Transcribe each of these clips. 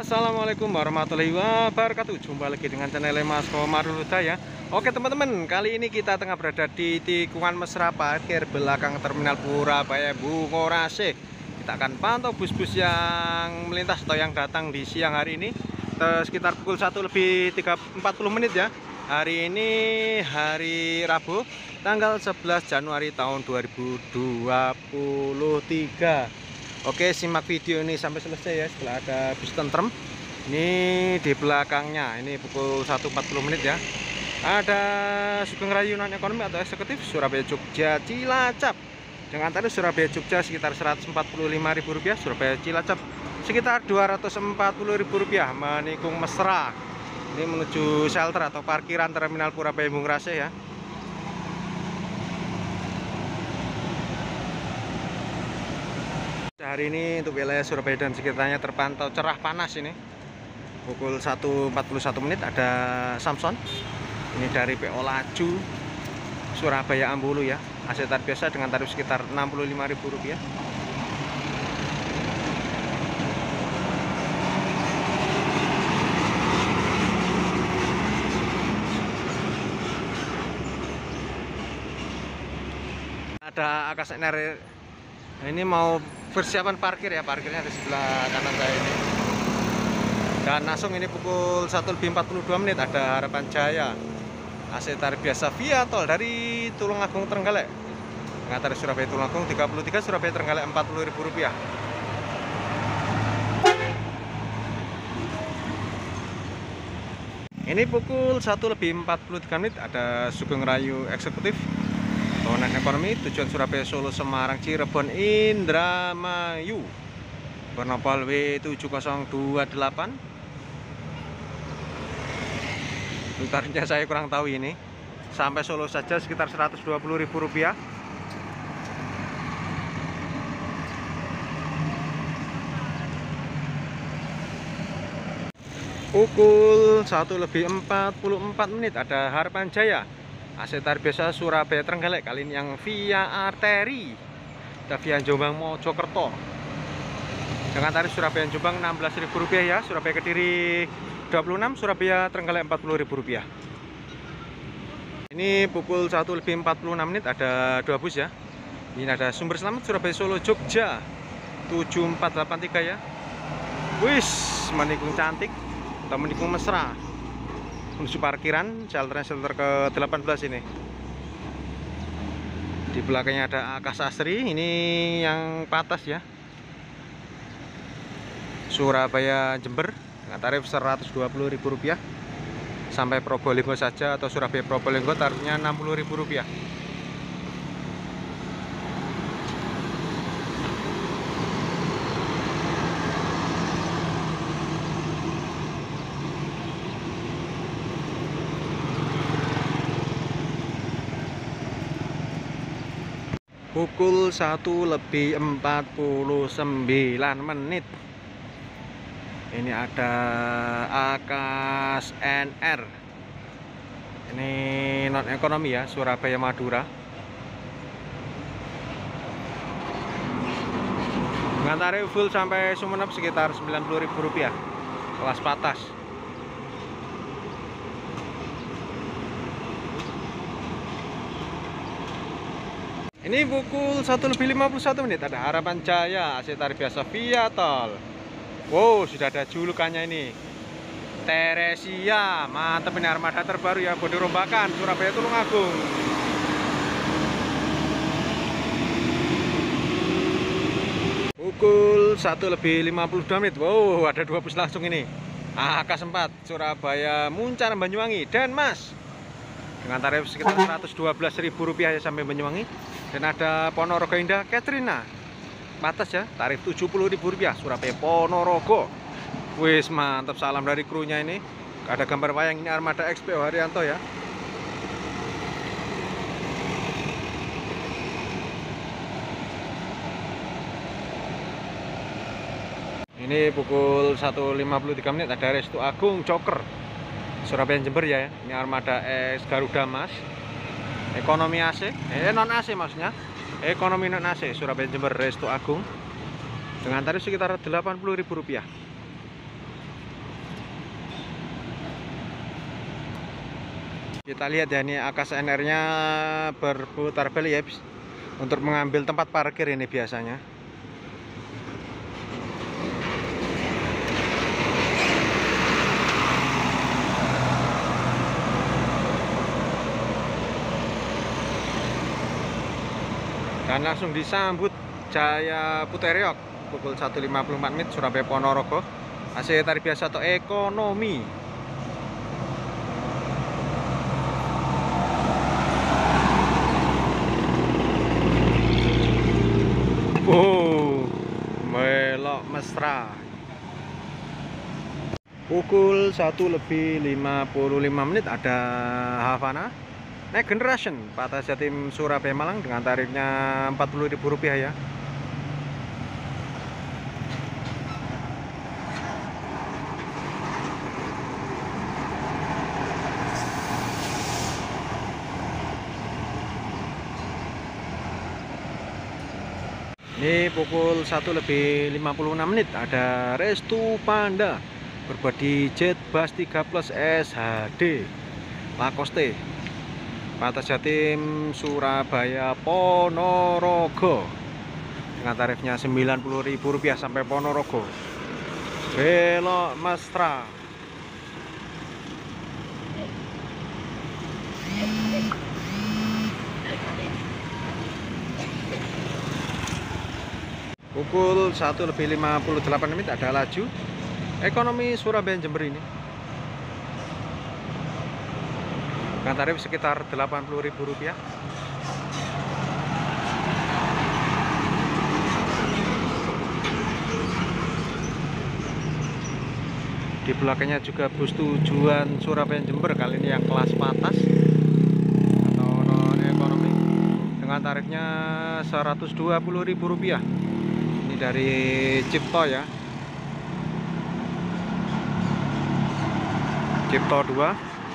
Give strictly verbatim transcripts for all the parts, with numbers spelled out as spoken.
Assalamualaikum warahmatullahi wabarakatuh. Jumpa lagi dengan channel Mas Komaruluda ya. Oke teman-teman, kali ini kita tengah berada di tikungan mesra parkir belakang Terminal Purabaya Bungorase. Kita akan pantau bus-bus yang melintas atau yang datang di siang hari ini sekitar pukul satu lebih empat puluh menit ya. Hari ini hari Rabu tanggal sebelas Januari tahun dua ribu dua puluh tiga. Oke, simak video ini sampai selesai ya. Setelah ada bus tentrem ini di belakangnya, ini pukul satu empat puluh menit ya, ada Sugeng Rayu non ekonomi atau eksekutif Surabaya Jogja Cilacap dengan tarif Surabaya Jogja sekitar seratus empat puluh lima ribu rupiah, Surabaya Cilacap sekitar dua ratus empat puluh ribu rupiah, menikung mesra. Ini menuju shelter atau parkiran Terminal Purabaya Bungorase ya. Hari ini untuk wilayah Surabaya dan sekitarnya terpantau cerah panas ini. Pukul satu empat puluh satu menit ada Samson. Ini dari P O Laju Surabaya Ambulu ya. A C tarif biasa dengan tarif sekitar enam puluh lima ribu rupiah. Ada Akas N R. Ini mau persiapan parkir ya, parkirnya di sebelah kanan saya ini. Dan langsung ini pukul satu lebih empat puluh dua menit ada Harapan Jaya A C tarif biasa via tol dari Tulungagung Trenggalek dengan tarif Surabaya Tulungagung tiga puluh tiga, Surabaya Trenggalek empat puluh ribu rupiah. Ini pukul satu lebih empat puluh tiga menit ada Sugeng Rayu eksekutif non ekonomi tujuan Surabaya, Solo, Semarang, Cirebon, Indramayu, Bernopol W tujuh nol dua delapan. Tarifnya saya kurang tahu ini. Sampai Solo saja sekitar seratus dua puluh ribu rupiah. Pukul satu lebih empat puluh empat menit ada Harapan Jaya A C tarif biasa Surabaya Trenggalek, kali ini yang via arteri, ada via Jombang Mojokerto dengan tarif Surabaya Jombang enam belas ribu rupiah ya, Surabaya Kediri dua puluh enam, Surabaya Trenggalek empat puluh ribu rupiah. Ini pukul satu lebih empat puluh enam menit ada dua bus ya. Ini ada Sumber Selamat Surabaya Solo Jogja tujuh empat delapan tiga ya. Wis, menikung cantik atau menikung mesra menuju parkiran shelter shelter ke delapan belas ini. Di belakangnya ada Akas Asri, ini yang patas ya, Surabaya Jember dengan tarif seratus dua puluh ribu rupiah. Sampai Probolinggo saja atau Surabaya Probolinggo tarifnya enam puluh ribu rupiah. Pukul satu lebih empat puluh sembilan menit. Ini ada Akas N R. Ini non ekonomi ya, Surabaya Madura. Dengan tarif full sampai Sumeneb sekitar sembilan puluh ribu rupiah. Kelas patas. Ini pukul satu lebih lima puluh satu menit ada Harapan Jaya A C tarif biasa via tol. Wow, sudah ada julukannya ini, Teresia. Mantap, ini armada terbaru ya, bodi rombakan Surabaya Tulungagung. Pukul satu lebih lima puluh dua menit. Wow, ada dua bus langsung ini. Akas empat Surabaya Muncar Banyuwangi dan Mas dengan tarif sekitar seratus dua belas ribu rupiah ya sampai Banyuwangi. Dan ada Ponorogo Indah Katrina batas ya, tarif tujuh puluh ribu rupiah, Surabaya Ponorogo. Wis, mantap, salam dari krunya ini. Ada gambar wayang, ini armada X P O Haryanto ya. Ini pukul satu lima puluh tiga menit ada Restu Agung Joker Surabaya Jember ya. Ini armada X Garuda Mas. Ekonomi A C, eh non A C maksudnya. Ekonomi non A C Surabaya Jember Restu Agung dengan tarif sekitar delapan puluh ribu rupiah. Kita lihat ya, ini A K S N R-nya berputar balik ya, untuk mengambil tempat parkir ini biasanya. Dan langsung disambut Jaya Puteriok pukul satu lewat lima puluh empat menit Surabaya Ponorogo. A C tarif biasa atau ekonomi. Oh, belok mesra. Pukul satu lebih lima puluh lima menit ada Havana Next Generation Patah Jatim Surabaya Malang dengan tarifnya empat puluh ribu rupiah ya. Ini pukul satu lebih lima puluh enam menit ada Restu Panda berbodi Jet Bass tiga plus S H D Lacoste Patah Jatim Surabaya Ponorogo dengan tarifnya sembilan puluh ribu rupiah sampai Ponorogo. Belok mesra. Pukul satu lebih lima puluh delapan menit ada laju ekonomi Surabaya Jember ini dengan tarif sekitar delapan puluh ribu rupiah. Di belakangnya juga bus tujuan Surabaya Jember, kali ini yang kelas patas atau non ekonomi dengan tarifnya seratus dua puluh ribu rupiah. Ini dari Cipto ya, Cipto dua.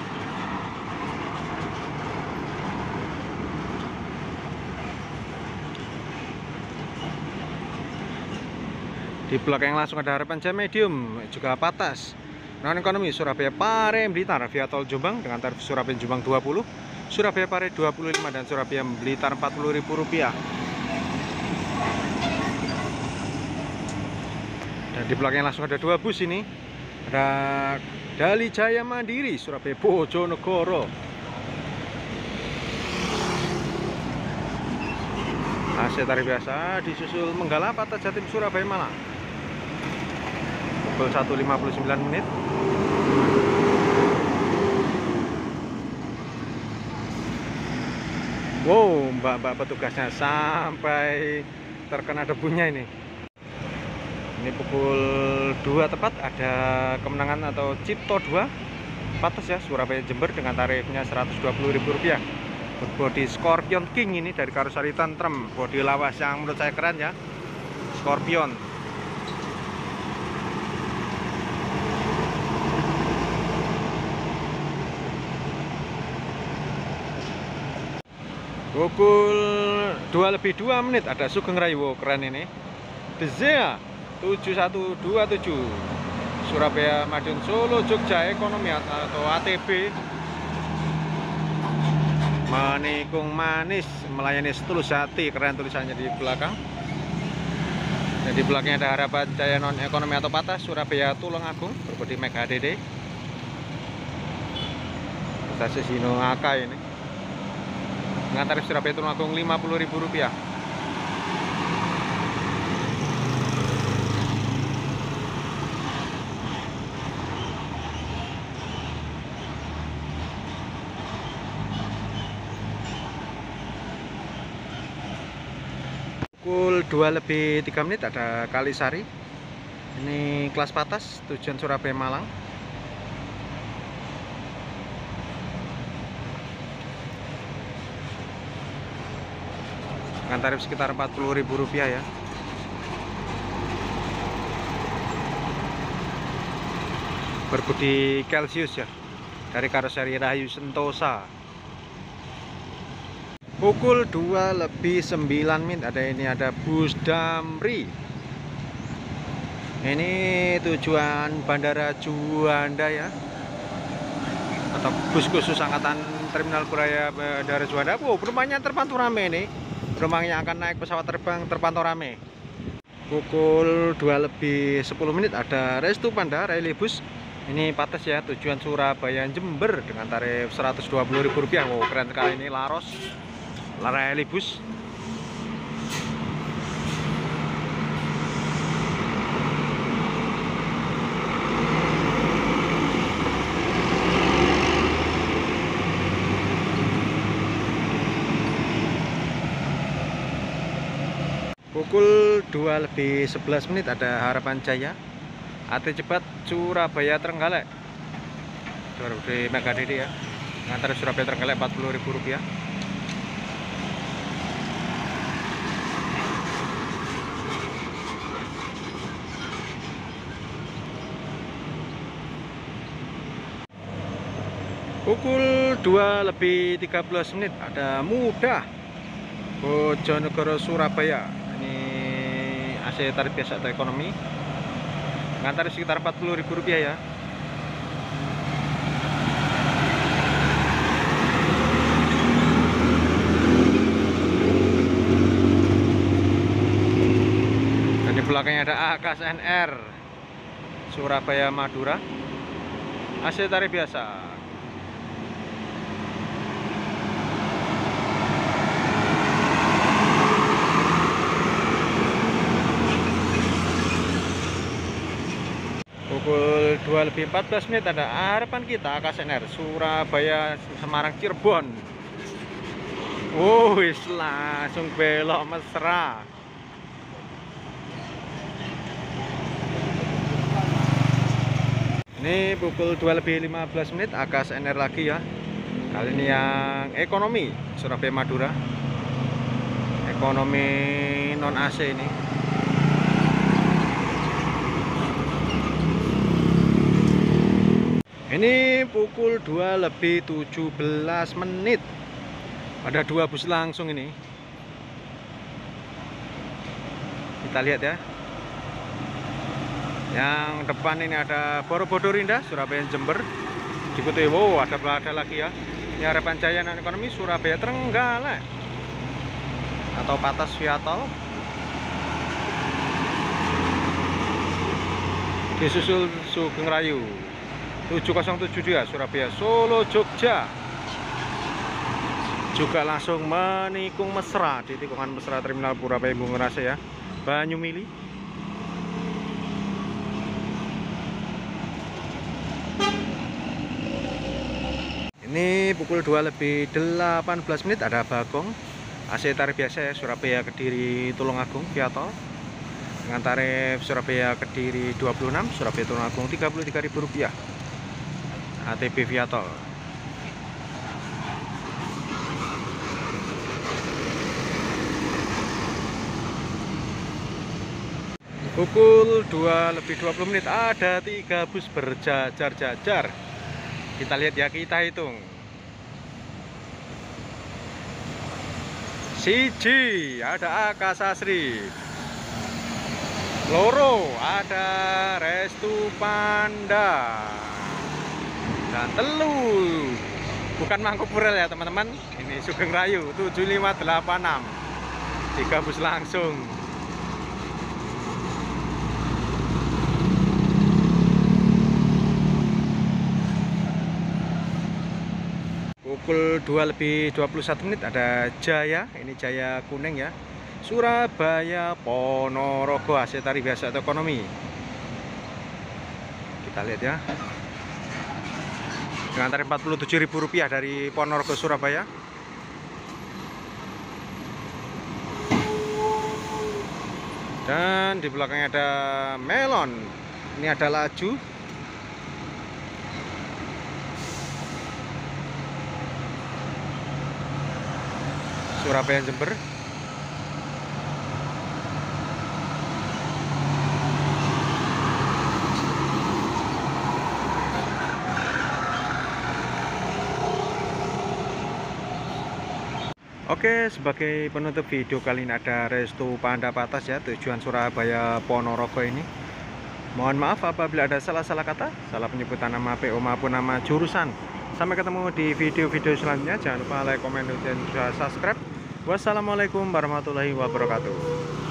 Di belakang langsung ada Harapan Jaya Medium juga patas non ekonomi Surabaya Pare Blitar via tol Jombang dengan tarif Surabaya Jombang dua puluh, Surabaya Pare dua puluh lima dan Surabaya Blitar empat puluh ribu rupiah. Dan di belakang langsung ada dua bus ini, ada Dali Jaya Mandiri Surabaya Bojonegoro. A C tarif biasa disusul Menggala Patah Jatim Surabaya Malang pukul satu lima puluh sembilan menit. Wow, mbak-mbak petugasnya sampai terkena debunya ini. Ini pukul dua tepat ada kemenangan atau Cipto dua patas ya Surabaya Jember dengan tarifnya seratus dua puluh ribu rupiah. Berbodi Scorpion King ini dari Karoseri Tentrem, bodi lawas yang menurut saya keren ya, Scorpion. Pukul dua lebih dua menit ada Sugeng Rayu, keren ini, Dezea tujuh satu dua tujuh Surabaya Madiun Solo Jogja Ekonomi atau A T B. Menikung manis melayani setulus hati, keren tulisannya di belakang. Dan di belakangnya ada Harapan Jaya non ekonomi atau patah Surabaya Tulungagung berbodi Mega D D. Stasiun Sino Ngaka ini dengan tarif Surabaya Tulungagung lima puluh ribu rupiah. Pukul dua lebih tiga menit ada Kalisari. Ini kelas patas tujuan Surabaya Malang. Dengan tarif sekitar empat puluh ribu rupiah ya. Berbodi Celsius ya, dari Karoseri Rahayu Sentosa. Pukul dua lebih sembilan menit ada ini ada bus Damri. Ini tujuan Bandara Juanda ya, atau bus khusus Angkatan Terminal Puraya Bandara Juanda. Wow, penumpangnya terpantau rame nih. Penumpang yang akan naik pesawat terbang terpantau rame. Pukul dua lebih sepuluh menit ada Restu Panda Railibus. Ini patas ya, tujuan Surabaya Jember dengan tarif seratus dua puluh ribu rupiah. Wow, keren sekali ini Laros Railibus. Pukul dua lebih sebelas menit ada Harapan Jaya A T cepat Surabaya Trenggalek di Mega D D ya, ngantar Surabaya Trenggalek empat puluh ribu rupiah. Pukul dua lebih tiga belas menit ada Mudah Bojonegoro Surabaya. Ini A C tarif biasa atau ekonomi, ngantar sekitar empat puluh ribu rupiah ya. Dan di belakangnya ada A K S N R Surabaya Madura, A C tarif biasa. Pukul dua lebih empat belas menit ada Harapan Kita A K S N R Surabaya Semarang Cirebon. Oh, wis langsung belok mesra. Ini pukul dua lebih lima belas menit A K S N R lagi ya. Kali ini yang ekonomi Surabaya Madura. Ekonomi non A C ini. Ini pukul dua lebih tujuh belas menit. Ada dua bus langsung ini. Kita lihat ya. Yang depan ini ada Borobudur Indah Surabaya Jember. Diikuti, wow, ada ada lagi ya. Ini Harapan Jaya non ekonomi Surabaya Trenggalek atau Patas via tol. Disusul Sugeng Rayu tujuh nol tujuh dua Surabaya Solo Jogja, juga langsung menikung mesra di tikungan mesra Terminal Purabaya Bungurase ya, Banyumili. Ini pukul dua lebih delapan belas menit ada Bagong A C tarif biasa ya, Surabaya Kediri Tulungagung via tol dengan tarif Surabaya Kediri dua puluh enam, Surabaya Tulungagung tiga puluh tiga ribu rupiah. A T B via tol. Pukul dua lebih dua puluh menit ada tiga bus berjajar-jajar. Kita lihat ya, kita hitung. Siji ada Akasasri, loro ada Restu Panda, dan telu bukan Mangkupurel ya teman-teman, ini Sugeng Rayu tujuh lima delapan enam, tiga bus langsung. Pukul dua lebih dua puluh satu menit ada Jaya, ini Jaya kuning ya, Surabaya Ponorogo A C tarif biasa atau ekonomi. Kita lihat ya, dengan tarif empat puluh tujuh ribu rupiah dari Ponorogo Surabaya. Dan di belakangnya ada Melon, ini ada Laju, Surabaya Jember. Oke, sebagai penutup video kali ini ada Restu Panda Patas ya, tujuan Surabaya Ponorogo ini. Mohon maaf apabila ada salah-salah kata, salah penyebutan nama P O maupun nama jurusan. Sampai ketemu di video-video selanjutnya. Jangan lupa like, komen, dan juga subscribe. Wassalamualaikum warahmatullahi wabarakatuh.